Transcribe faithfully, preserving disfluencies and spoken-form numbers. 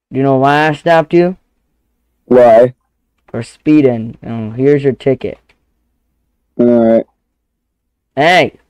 Do you know why I stopped you? Why? For speeding. Oh, here's your ticket. Alright. Hey!